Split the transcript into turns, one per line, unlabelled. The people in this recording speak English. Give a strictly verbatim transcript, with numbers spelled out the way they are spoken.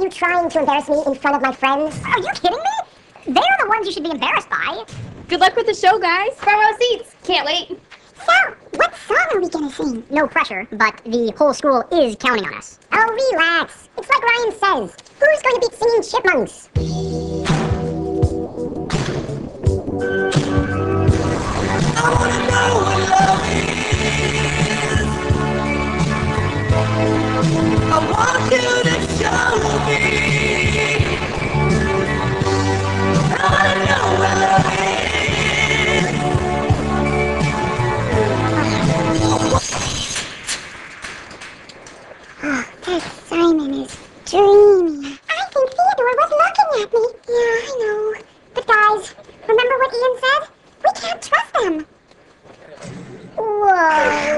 Are you trying to embarrass me in front of my friends? Are you kidding me? They're the ones you should be embarrassed by.
Good luck with the show, guys. Front row seats. Can't wait.
So, what song are we gonna sing? No pressure, but the whole school is counting on us. Oh, relax. It's like Ryan says. Who's going to beat singing Chipmunks?
I wanna know what love is. I want you to show me. I wanna know what love is.
Oh, that Simon is dreamy. I think Theodore was looking at me. Yeah, I know. But guys, remember what Ian said? We can't trust them. Whoa.